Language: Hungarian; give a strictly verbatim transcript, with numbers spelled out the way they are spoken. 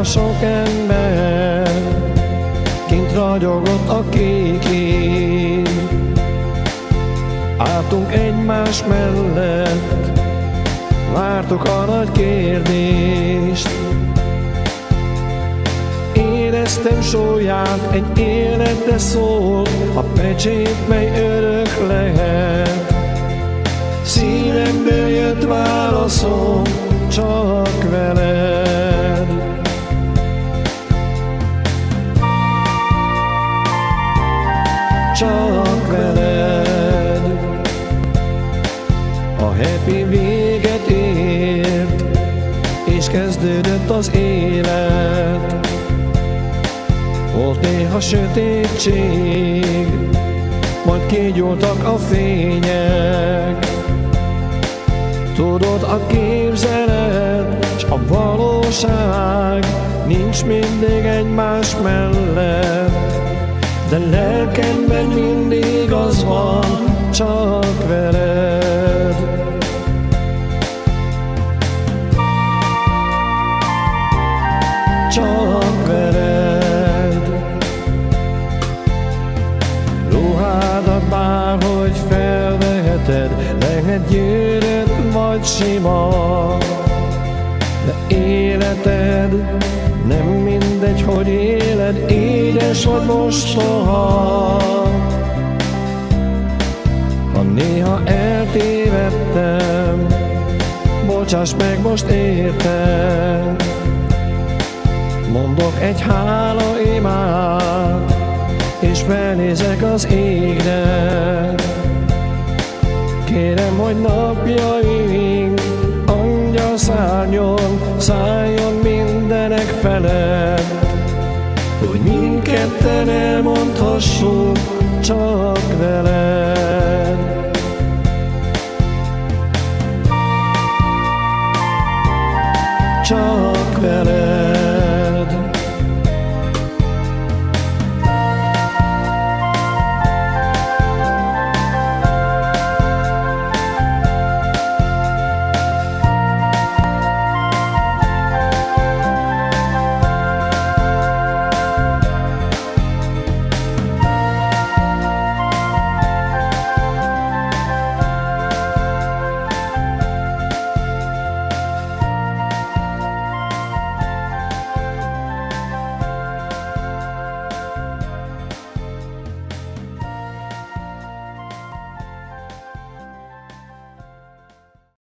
a sok ember, kint ragyogott a kék ég. Álltunk egymás mellett, vártuk a nagy kérdést. Éreztem súlyát, egy életre szól, a pecsét, mely örök lehet. Szívemből jött válaszom, csak veled. Csak veled. A happy véget ért, és kezdődött az élet. Volt néha sötétség, majd kigyúltak a fények. Tudod, a képzelet s a valóság nincs mindig egymás mellett, de lelkemben mindig az van, csak veled. Csak veled. Ruhádat bárhogy felveheted, lehet gyűrött vagy sima, de életed nem mindegy, hogy éled, édes vagy mostoha. Ha néha eltévedtem, bocsáss meg most értem. Mondok egy hála imát, és felnézek az égre. Kérem, hogy napjaink angyal szárnyon, szálljon mindenek felett, hogy mindketten elmondhassuk, csak veled. Csak veled.